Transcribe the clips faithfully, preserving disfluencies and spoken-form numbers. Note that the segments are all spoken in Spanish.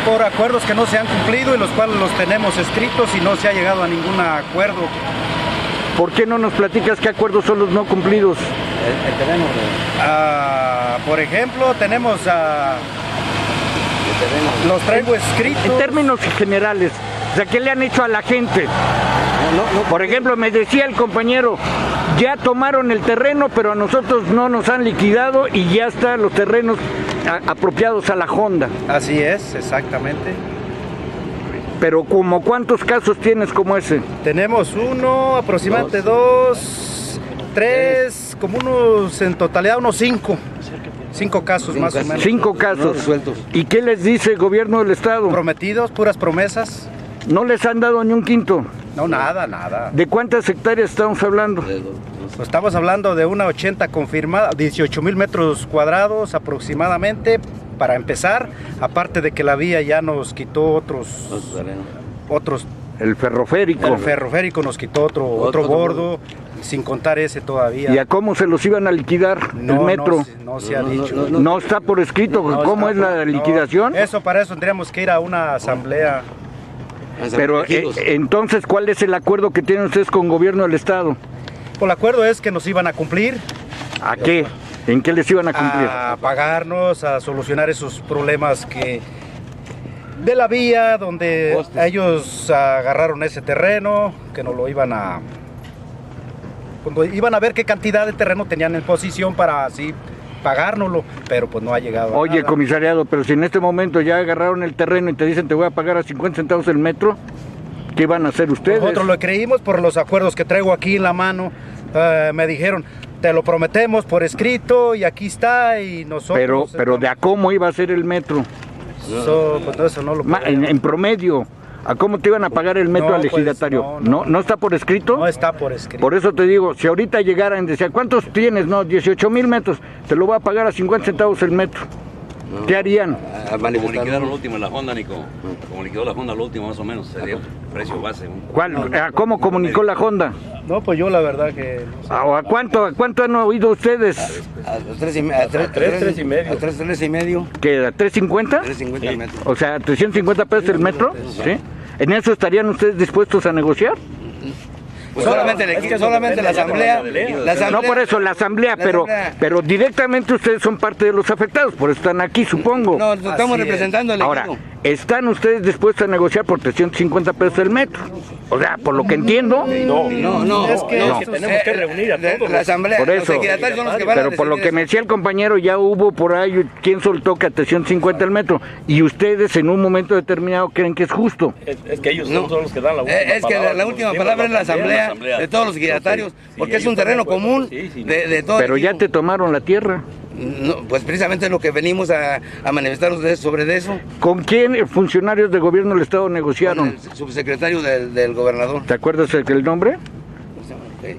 por acuerdos que no se han cumplido y los cuales los tenemos escritos y no se ha llegado a ningún acuerdo. ¿Por qué no nos platicas qué acuerdos son los no cumplidos? El, el terreno. Ah, por ejemplo, tenemos ah, los traigo escritos. En términos generales, o sea, ¿qué le han hecho a la gente? No, no, no. Por ejemplo, me decía el compañero, ya tomaron el terreno, pero a nosotros no nos han liquidado y ya están los terrenos a, apropiados a la Honda. Así es, exactamente. Pero ¿como cuántos casos tienes como ese? Tenemos uno, aproximadamente dos, tres, como unos, en totalidad unos cinco. Cinco casos cinco más casos. o menos. Cinco casos. Resueltos. ¿Y qué les dice el gobierno del estado? Prometidos, puras promesas. ¿No les han dado ni un quinto? No, nada, nada. ¿De cuántas hectáreas estamos hablando? Pues estamos hablando de una ochenta confirmada, dieciocho mil metros cuadrados aproximadamente, para empezar, aparte de que la vía ya nos quitó otros, otros el ferroférico. El ferroférico nos quitó otro, otro, otro bordo, sin contar ese todavía. ¿Y a cómo se los iban a liquidar no, el metro? No, no se ha no, dicho. No, no, no, no está por escrito, no ¿cómo es la liquidación? No, eso para eso tendríamos que ir a una asamblea. Pero eh, entonces, ¿cuál es el acuerdo que tienen ustedes con el gobierno del estado? Pues el acuerdo es que nos iban a cumplir. ¿A qué? ¿En qué les iban a cumplir? A pagarnos, a solucionar esos problemas que de la vía, donde Hostes. ellos agarraron ese terreno, que nos lo iban a... Cuando iban a ver qué cantidad de terreno tenían en posición para así pagárnoslo, pero pues no ha llegado a Oye, nada. comisariado, pero si en este momento ya agarraron el terreno y te dicen te voy a pagar a cincuenta centavos el metro, ¿qué van a hacer ustedes? Nosotros lo creímos por los acuerdos que traigo aquí en la mano. Uh, me dijeron, te lo prometemos por escrito y aquí está y nosotros... Pero, pero ¿de a cómo iba a ser el metro? Eso, pues, eso no lo en, en promedio, ¿a cómo te iban a pagar el metro no, al legislatario? Pues, no, no, no, ¿No está por escrito? No está por escrito. Por eso te digo, si ahorita llegaran y decían, ¿cuántos tienes? No, dieciocho mil metros, te lo voy a pagar a cincuenta centavos el metro. No. ¿Qué harían? A, como liquidaron lo último en la Honda, Nico. Como liquidó la Honda lo último, más o menos, sería el precio base. ¿Cuál? No, no, ¿Cómo comunicó la Honda? No, pues yo la verdad que... No sé. ¿A cuánto, a cuánto han oído ustedes? A tres y, a tres, a tres, tres y medio. A tres, tres y medio. ¿Qué? ¿A tres cincuenta? tres cincuenta el metro. O sea, trescientos cincuenta pesos el metro. ¿Sí? ¿En eso estarían ustedes dispuestos a negociar? Pues solamente, el, es que solamente la asamblea, la asamblea... No por eso, la asamblea, la pero, asamblea. pero directamente ustedes son parte de los afectados, por eso están aquí, supongo. No, no estamos Así representando al Ahora, equipo. ¿están ustedes dispuestos a negociar por trescientos cincuenta pesos el metro? O sea, por lo que entiendo... No, no, no. Es que, no. es que tenemos que reunir a todos. La asamblea, por eso, los secretarios son los que van pero a por lo que eso. me decía el compañero, ya hubo por ahí quien soltó que a trescientos cincuenta el metro, y ustedes en un momento determinado creen que es justo. Es, es que ellos no. son los que dan la última palabra. Es que palabra, la, la última palabra es la asamblea, la asamblea de todos los secretarios, sí, sí, porque es un terreno común sí, sí, de, de todo. Pero ya te tomaron la tierra. No, pues precisamente es lo que venimos a, a manifestar ustedes sobre eso. ¿Con quién funcionarios de gobierno del estado negociaron? Con el subsecretario del, del gobernador. ¿Te acuerdas el nombre? Sí.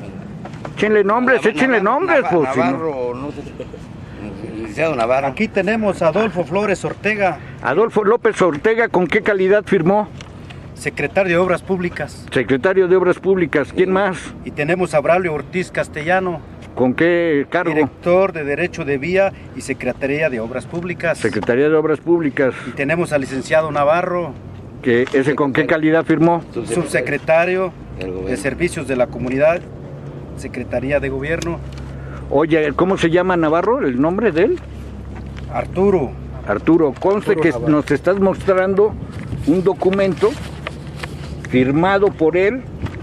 Échenle nombres, Nav échenle Nav nombres. Nav pues, Navarro, no, no sé. Licenciado Navarro. Aquí tenemos a Adolfo Flores Ortega. Adolfo López Ortega, ¿con qué calidad firmó? Secretario de Obras Públicas. Secretario de Obras Públicas, ¿quién más? Y tenemos a Braulio Ortiz Castellano. ¿Con qué cargo? Director de Derecho de Vía y Secretaría de Obras Públicas. Secretaría de Obras Públicas. Y tenemos al licenciado Navarro. ¿Que ese con qué calidad firmó? Subsecretario de Servicios de la Comunidad, Secretaría de Gobierno. Oye, ¿cómo se llama Navarro? ¿El nombre de él? Arturo. Arturo, conste Arturo que Navarro. Nos estás mostrando un documento firmado por él.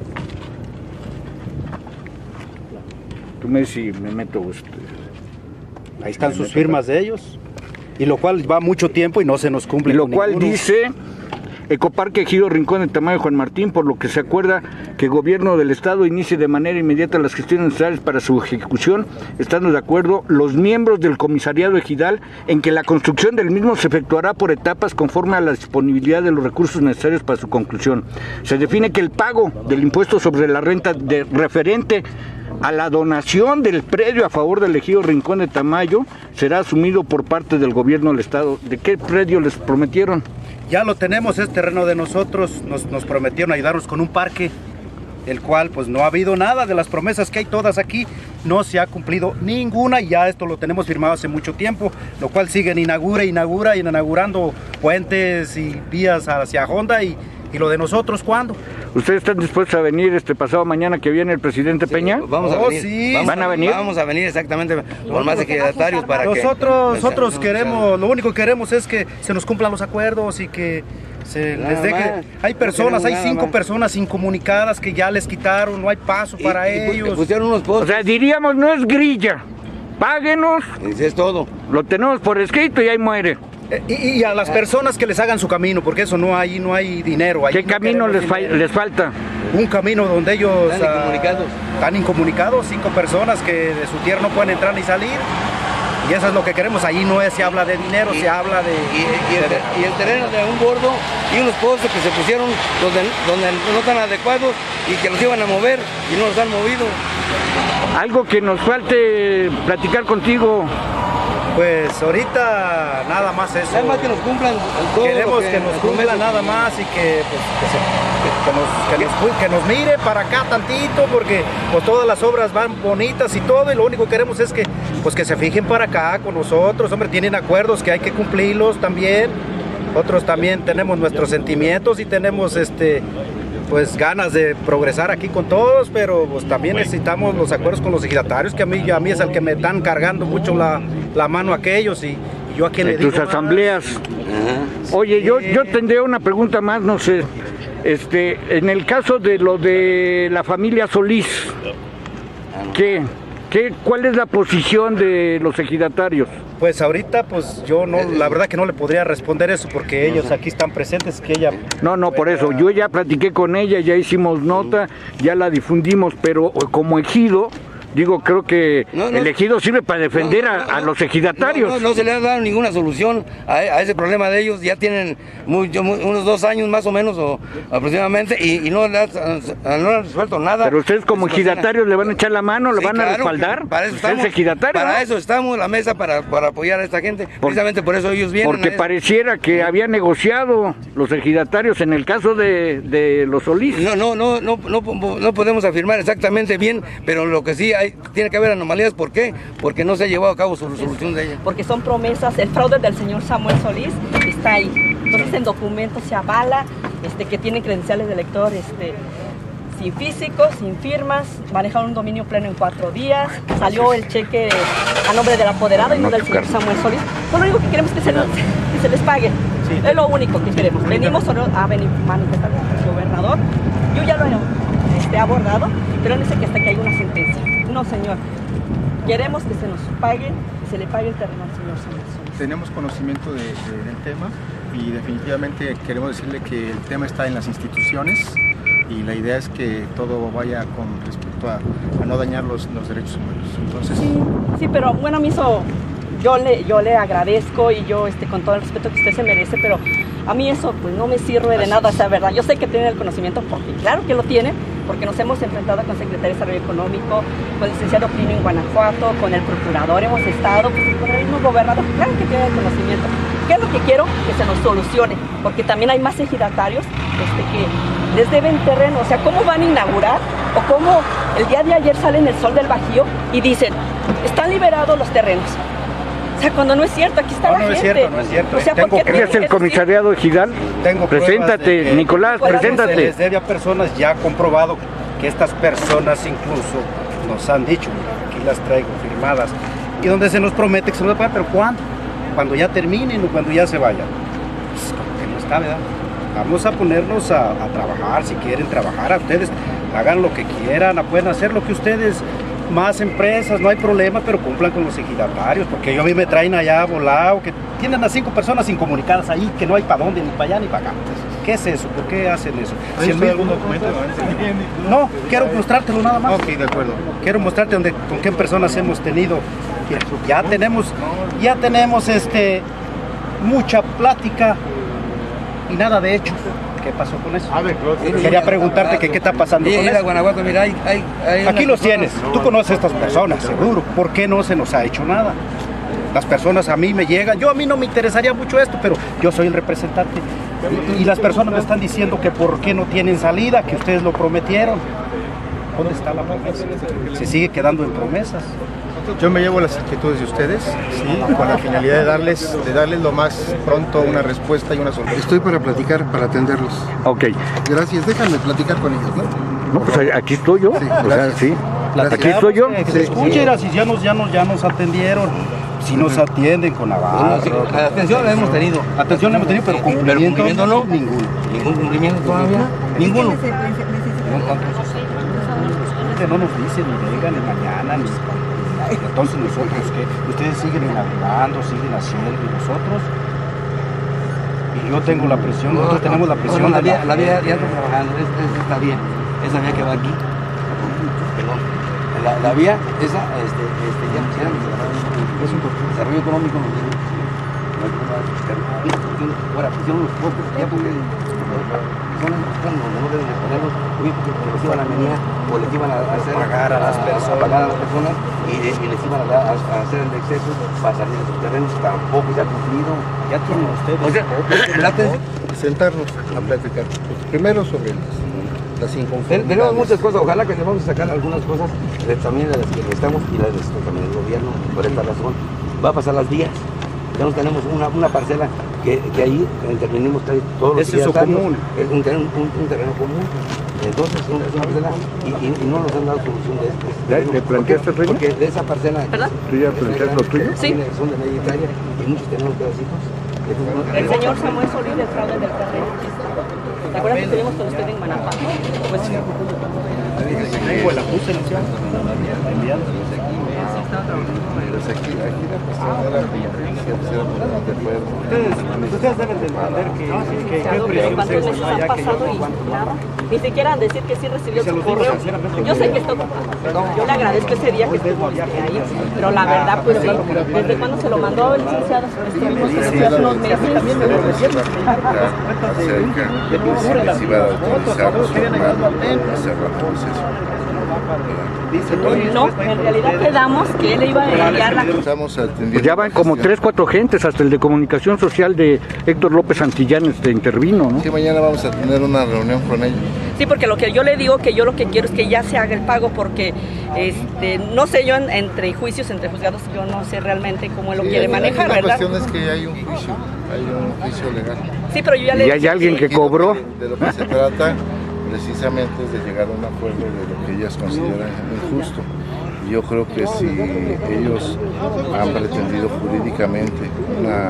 Tú me dices si me meto usted. Ahí están sus firmas de ellos. Y lo cual va mucho tiempo y no se nos cumple. Y lo con cual ninguno. dice Ecoparque Ejido Rincón de Tamayo Juan Martín, por lo que se acuerda que el gobierno del estado inicie de manera inmediata las gestiones necesarias para su ejecución, estando de acuerdo los miembros del comisariado ejidal en que la construcción del mismo se efectuará por etapas conforme a la disponibilidad de los recursos necesarios para su conclusión. Se define que el pago del impuesto sobre la renta de referente a la donación del predio a favor del ejido Rincón de Tamayo será asumido por parte del gobierno del estado. ¿De qué predio les prometieron? Ya lo tenemos, es terreno de nosotros, nos, nos prometieron ayudarnos con un parque. el cual pues no ha habido nada de las promesas que hay todas aquí, no se ha cumplido ninguna, y ya esto lo tenemos firmado hace mucho tiempo, lo cual siguen inaugura, inaugura, inaugurando puentes y vías hacia Honda, y, y lo de nosotros, ¿cuándo? ¿Ustedes están dispuestos a venir este pasado mañana que viene el presidente Sí, Peña? Vamos a Oh, venir. sí. Vamos ¿Van a venir? Vamos a venir exactamente con más ejidatarios para que... Nosotros, nosotros no, queremos, lo único que queremos es que se nos cumplan los acuerdos y que se Nada les deje. más. Hay No personas, queremos hay nada cinco más. personas incomunicadas que ya les quitaron, no hay paso para y, y ellos. pusieron unos O postes. sea, diríamos, no es grilla. Páguenos, Eso es todo. lo tenemos por escrito y ahí muere. Eh, y, y a las personas que les hagan su camino, porque eso no hay, no hay dinero. Ahí ¿Qué no camino queremos les, fa- dinero. les falta? Un camino donde ellos Están ah, incomunicados. están incomunicados, cinco personas que de su tierra no pueden entrar ni salir. Y eso es lo que queremos. Ahí no es, se habla de dinero, Y- se habla de... Y, y el, de- y el terreno de un bordo y unos postes que se pusieron donde, donde no están adecuados y que los iban a mover y no los han movido. Algo que nos falte platicar contigo. Pues ahorita nada más eso. Nada más que nos cumplan todo. Queremos lo que, nos cumpla prometen. nada más y que, pues, que, se- que- que nos, que, nos, cu- que nos mire para acá tantito, porque pues todas las obras van bonitas y todo, y lo único que queremos es que, pues, que se fijen para acá con nosotros. Hombre, tienen acuerdos que hay que cumplirlos también. Otros también tenemos nuestros sentimientos y tenemos este pues ganas de progresar aquí con todos, pero pues también necesitamos los acuerdos con los ejidatarios, que a mí, a mí es el que me están cargando mucho la, la mano aquellos, y, y yo a quien le En digo tus más. asambleas. Ajá. Oye, yo, yo tendría una pregunta más, no sé. Este, en el caso de lo de la familia Solís, ¿qué, qué, ¿cuál es la posición de los ejidatarios? Pues ahorita, pues yo no, la verdad que no le podría responder eso, porque ellos aquí están presentes, que ella... No, no, por eso. Yo ya platiqué con ella, ya hicimos nota, ya la difundimos, pero como ejido, digo, creo que No, no. el ejido sirve para defender No, a, no, a no. los ejidatarios. No, no, no se le ha dado ninguna solución a, a ese problema de ellos. Ya tienen muy- yo- muy- unos dos años más o menos o aproximadamente y, y no, le ha, no le han resuelto nada. Pero ustedes como Situación. ejidatarios le van a echar la mano, le Sí, van a claro, respaldar. Para eso Usted es estamos, ejidatario, para ¿no? eso estamos, la mesa para, para apoyar a esta gente. Precisamente por eso ellos vienen. Porque a- pareciera que había negociado los ejidatarios en el caso de, de los Solís. No, no, no, no, no, no podemos afirmar exactamente bien, pero lo que sí hay, tiene que haber anomalías. ¿Por qué? Porque no se ha llevado a cabo su solución de ella. Porque son promesas, el fraude del señor Samuel Solís está ahí. Entonces en documentos se avala este, que tienen credenciales de elector este, sin físicos, sin firmas, manejaron un dominio pleno en cuatro días, salió el cheque a nombre del apoderado y no del señor Samuel Solís. Pues lo único que queremos es que se, nos- que se les pague. Es lo único que queremos. Venimos solo a venir manifestar al gobernador. Yo ya lo he este, abordado, pero él dice que hasta que haya una sentencia. No, señor. Queremos que se nos pague, que se le pague el terreno al señor Samuel Solís. Tenemos conocimiento de- de- del tema y definitivamente queremos decirle que el tema está en las instituciones y la idea es que todo vaya con respecto a, a no dañar los, los derechos humanos. Entonces, Sí, sí, pero bueno, a mí eso, yo le, yo le agradezco y yo este, con todo el respeto que usted se merece, pero a mí eso pues no me sirve de nada, esa verdad. Yo sé que tiene el conocimiento, porque claro que lo tiene, porque nos hemos enfrentado con el secretario de Desarrollo Económico, con el licenciado Plinio en Guanajuato, con el procurador, hemos estado, pues, con el mismo gobernador, claro que tiene el conocimiento. ¿Qué es lo que quiero? Que se nos solucione, porque también hay más ejidatarios este, que les deben terreno. O sea, ¿cómo van a inaugurar? O cómo el día de ayer sale en el Sol del Bajío y dicen, están liberados los terrenos. O sea, cuando no es cierto, aquí está No, la no es gente. cierto, no es cierto. O sea, Tengo ¿por qué pruebas. ¿Eres el tienen que comisariado ejidal? Tengo pruebas Preséntate, de que Nicolás, Nicolás, se preséntate. les debe a personas, ya comprobado que estas personas incluso nos han dicho, mira, aquí las traigo firmadas, y donde se nos promete que se nos va a pagar, pero ¿cuándo? Cuando ya terminen o cuando ya se vayan. Pues como que no está, ¿verdad? Vamos a ponernos a, a trabajar, si quieren trabajar, a ustedes hagan lo que quieran, pueden hacer lo que ustedes, más empresas, no hay problema, pero cumplan con los ejidatarios, porque yo a mí me traen allá volado, que tienen a cinco personas incomunicadas ahí, que no hay para dónde, ni para allá ni para acá. ¿Qué es eso? ¿Por qué hacen eso? ¿hay Si el usted mismo- algún documento? No, quiero mostrártelo nada más. Ok, de acuerdo. Quiero mostrarte donde, con qué personas hemos tenido. Ya tenemos, ya tenemos este mucha plática y nada de hecho. ¿Qué pasó con eso? A ver, Claudio. Quería preguntarte que qué está pasando Y con ir a eso. Guanajuato, mira, hay, hay, hay Aquí unas los personas- tienes. Tú conoces a estas personas, seguro. ¿Por qué no se nos ha hecho nada? Las personas a mí me llegan, yo a mí no me interesaría mucho esto, pero yo soy el representante. Y, y las personas me están diciendo que por qué no tienen salida, que ustedes lo prometieron. ¿Dónde está la promesa? Se sigue quedando en promesas. Yo me llevo las inquietudes de ustedes, ¿sí? Con la finalidad de darles, de darles lo más pronto una respuesta y una solución. Estoy para platicar, para atenderlos. Ok. Gracias, déjame platicar con ellos, ¿no? No, pues aquí estoy yo. Sí, o sea, sí. Aquí estoy yo. Que se escuche, si ya nos, ya nos, ya nos atendieron. Si nos atienden con Navarro. Sí, la atención la hemos tenido. Atención la hemos tenido, pero cumplimiento, pero cumplimiento no. Ninguno. Ningún cumplimiento todavía. Ninguno. No nos dicen ni vengan ni mañana, ni... Entonces nosotros, ¿qué? Ustedes siguen inaugurando, siguen haciendo, y nosotros... Y yo tengo la presión, nosotros no, tenemos la presión... No, no, la, de vía, la... la vía ya está trabajando, es, es esta vía, esa vía que va aquí. Perdón. La, la vía, esa, este, este, ya, ya, es un desarrollo económico, no tiene. Ahora, pusieron los postes, ya porque... Son donde no deben de ponerlos, porque les iban a venir o les iban a hacer pagar a las personas, a pagar a las personas y, y les iban a, dar, a, a hacer el exceso para salir de sus terrenos, tampoco se ha cumplido. Ya tienen ustedes. O sea, el atención. Sentarnos a platicar. Primero sobre las, las inconformidades. Tenemos muchas cosas, ojalá que le vamos a sacar algunas cosas de, también de las que necesitamos y las de esto, también del gobierno, por esta razón. Va a pasar las vías. Ya nos tenemos una, una parcela que, que ahí intervenimos todos los es eso común. Es un, un, un terreno común. Entonces es una, es una parcela y, y, y no nos han dado solución de esto. ¿Ya le planteaste el Porque de esa parcela... ¿Verdad? ¿Tú ya planteaste lo tuyo? Sí. Son de media hectárea y muchos tenemos pedacitos. El señor Samuel Solís, el fraude del terreno. ¿Te acuerdas que tenemos con usted en Guanajuato? Pues sí. Tengo el acuse inicial. Enviado. Pues aquí, aquí la cuestión era como que se era poner de acuerdo. Ustedes, ustedes deben de entender que, que, que Pero ¿cuántos meses han pasado y nada? Ni siquiera decir que sí recibió su correo. Yo sé que está ocupado. Yo le agradezco ese día que estuvo ahí, pero la verdad, pues sí, ¿desde cuándo se lo mandó el licenciado? Hace unos meses. Acerca de si se iba a autorizar su hermano a cerrar el proceso. No, en realidad quedamos que él iba a enviar la... Estamos atendiendo. Pues ya van como tres, cuatro gentes, hasta el de comunicación social de Héctor López Santillán este, intervino, ¿no? Sí, mañana vamos a tener una reunión con ellos. Sí, porque lo que yo le digo, que yo lo que quiero es que ya se haga el pago, porque este, no sé yo en, entre juicios, entre juzgados, yo no sé realmente cómo él lo Sí, quiere manejar, la ¿verdad? cuestión es que hay un juicio, hay un juicio legal. Sí, pero yo ya le ¿Y hay alguien que cobró? De lo que se trata precisamente es de llegar a un acuerdo de lo que ellas consideran injusto. Y yo creo que si ellos han pretendido jurídicamente una,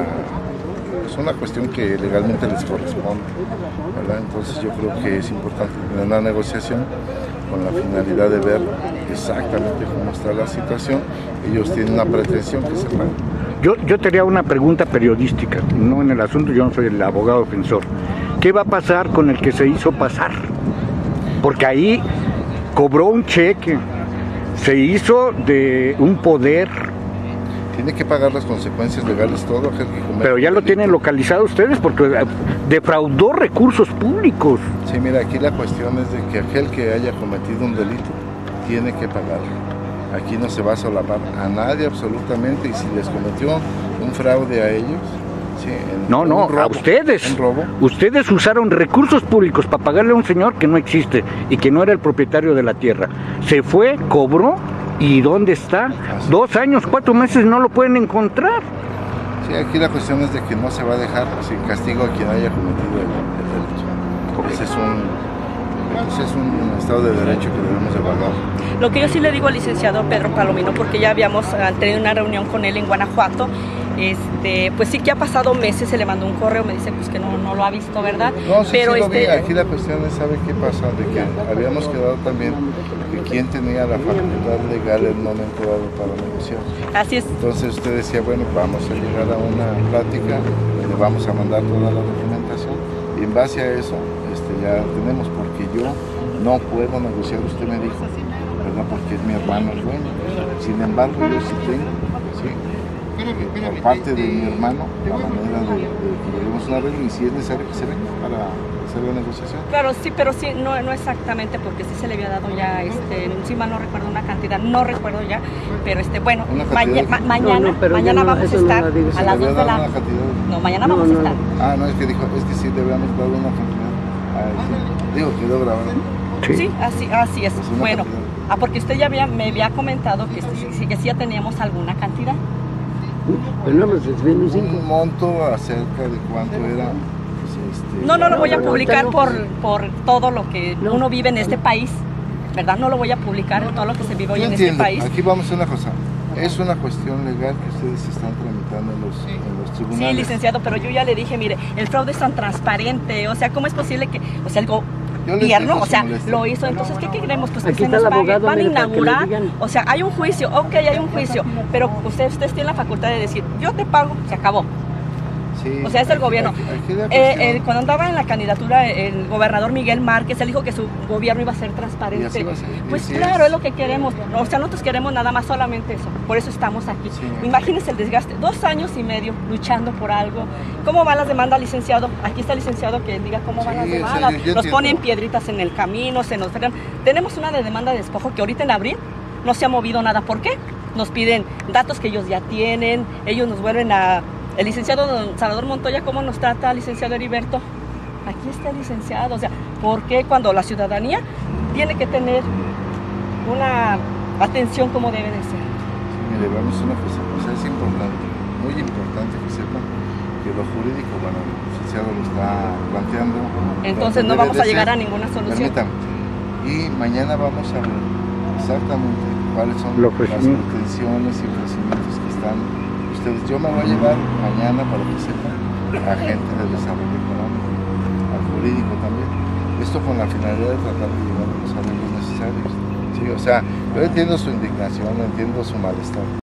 es una cuestión que legalmente les corresponde, ¿verdad? Entonces yo creo que es importante tener una negociación con la finalidad de ver exactamente cómo está la situación. Ellos tienen una pretensión que se pague. Yo, yo tenía una pregunta periodística, no en el asunto, yo no soy el abogado defensor. ¿Qué va a pasar con el que se hizo pasar? Porque ahí cobró un cheque, se hizo de un poder. Tiene que pagar las consecuencias legales todo aquel que cometa. Pero ya lo tienen localizado ustedes porque defraudó recursos públicos. Sí, mira, aquí la cuestión es de que aquel que haya cometido un delito tiene que pagar. Aquí no se va a solapar a nadie absolutamente, y si les cometió un fraude a ellos, sí, en, no, no, robo, a ustedes. un robo. Ustedes usaron recursos públicos para pagarle a un señor que no existe y que no era el propietario de la tierra. Se fue, cobró, ¿y dónde está? Así. Dos años, cuatro meses no lo pueden encontrar. Sí, aquí la cuestión es de que no se va a dejar sin castigo a quien haya cometido el, el delito. Okay. Ese es un... Ese es un estado de derecho que debemos de pagar. Lo que yo sí le digo al licenciado Pedro Palomino, porque ya habíamos tenido una reunión con él en Guanajuato, este, pues sí que ha pasado meses, se le mandó un correo, me dice pues que no, no lo ha visto, ¿verdad? No, sí, pero sí lo este... vi. Aquí la cuestión es, ¿sabe qué pasa? De que habíamos quedado también que quién tenía la facultad legal en un momento dado para negociar. Así es. Entonces usted decía, bueno, vamos a llegar a una plática, le vamos a mandar toda la documentación, y en base a eso este, ya tenemos, porque yo no puedo negociar, usted me dijo, ¿verdad? Porque es mi hermano el dueño. Sin embargo, yo sí tengo, ¿sí? Por parte de mi hermano, la manera de que lleguemos a una regla, y si es necesario que se venga para hacer la negociación. Claro, sí, pero sí, no, no exactamente, porque sí se le había dado ya, este, encima no recuerdo una cantidad, no recuerdo ya, pero este, bueno, maña, ma, mañana, no, no, mañana no, vamos a estar no a las dos de la... No, mañana no, vamos no, a estar. Ah, no, es que dijo, es que sí, debemos dar una cantidad. Ah, sí. Digo, quedó grabado. Sí, sí así, así es. Pues bueno, ah, porque usted ya había, me había comentado que, este, que sí ya teníamos alguna cantidad. Bueno, pues un monto acerca de cuánto era. Pues, este, no, no lo voy a publicar por, por todo lo que uno vive en este país, ¿verdad? No lo voy a publicar en todo lo que se vive hoy en este país. Aquí vamos a una cosa. Es una cuestión legal que ustedes están tramitando en los, en los tribunales. Sí, licenciado, pero yo ya le dije, mire, el fraude es tan transparente, o sea, ¿cómo es posible que, o sea, el gobierno, o sea, lo hizo? Entonces, ¿qué queremos? Pues que se nos pague, van a inaugurar, o sea, hay un juicio, ok, hay un juicio, pero ustedes, ustedes tienen la facultad de decir, yo te pago, se acabó. Sí, o sea, es el gobierno. Eh, el, cuando andaba en la candidatura el gobernador Miguel Márquez, él dijo que su gobierno iba a ser transparente. Ser, pues claro, es. es lo que queremos. O sea, nosotros queremos nada más solamente eso. Por eso estamos aquí. Sí. Imagínense el desgaste. Dos años y medio luchando por algo. ¿Cómo van las demandas, licenciado? Aquí está el licenciado que diga cómo sí, van las demandas. O sea, yo, yo nos entiendo. Ponen piedritas en el camino, se nos frenan. Tenemos una de demanda de despojo que ahorita en abril no se ha movido nada. ¿Por qué? Nos piden datos que ellos ya tienen. Ellos nos vuelven a... El licenciado don Salvador Montoya, ¿cómo nos trata el licenciado Heriberto? Aquí está el licenciado, o sea, ¿por qué cuando la ciudadanía tiene que tener una atención como debe de ser? Sí, mire, vamos a una cosa, o sea, es importante, muy importante que sepan que lo jurídico, bueno, el licenciado lo está planteando. Entonces no vamos a llegar a ninguna solución. Permítame. Y mañana vamos a ver exactamente cuáles son las pretensiones y ofrecimientos que están. Yo me voy a llevar mañana para que sepan a gente del desarrollo económico, al jurídico también. Esto con la finalidad de tratar de llevar a los arreglos necesarios. Sí, o sea, yo entiendo su indignación, entiendo su malestar.